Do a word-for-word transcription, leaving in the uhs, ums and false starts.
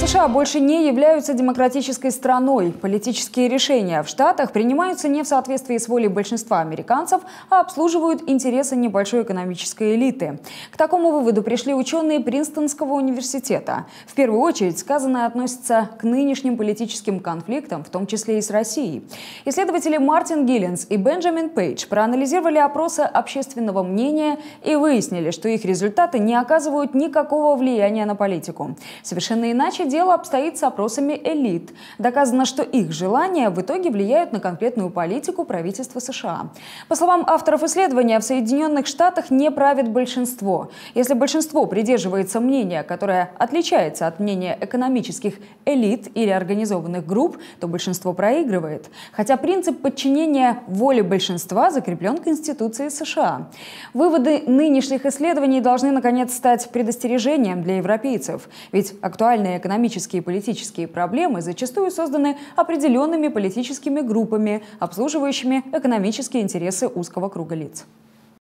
США больше не являются демократической страной. Политические решения в Штатах принимаются не в соответствии с волей большинства американцев, а обслуживают интересы небольшой экономической элиты. К такому выводу пришли ученые Принстонского университета. В первую очередь сказанное относится к нынешним политическим конфликтам, в том числе и с Россией. Исследователи Мартин Гиллинс и Бенджамин Пейдж проанализировали опросы общественного мнения и выяснили, что их результаты не оказывают никакого влияния на политику. Совершенно иначе дело обстоит с опросами элит. Доказано, что их желания в итоге влияют на конкретную политику правительства США. По словам авторов исследования, в Соединенных Штатах не правит большинство. Если большинство придерживается мнения, которое отличается от мнения экономических элит или организованных групп, то большинство проигрывает. Хотя принцип подчинения воле большинства закреплен Конституцией США. Выводы нынешних исследований должны, наконец, стать предостережением для европейцев. Ведь актуальные экономические и политические проблемы зачастую созданы определенными политическими группами, обслуживающими экономические интересы узкого круга лиц.